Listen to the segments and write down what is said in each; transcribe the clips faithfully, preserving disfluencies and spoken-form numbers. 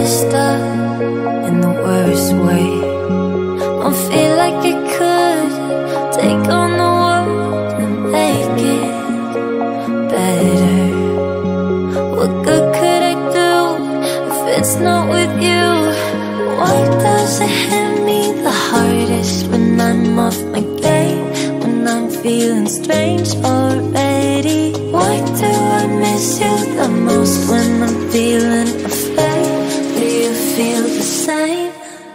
messed up in the worst way. Don't feel like I could take on the world and make it better. What good could I do if it's not with you? Why does it hit me the hardest when I'm off my game, when I'm feeling strange already? Why do I miss you the most when I'm feeling afraid? Do you feel the same?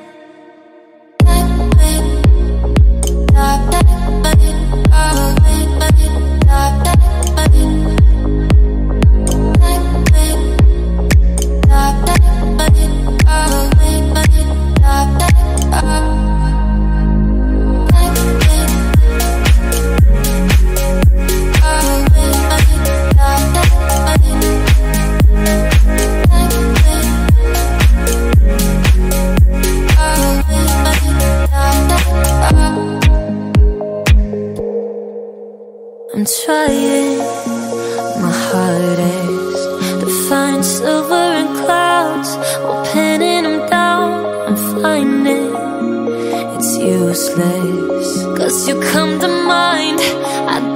I'm trying my hardest to find silver in clouds while pinning them down and finding it's useless. Cause you come to mind, I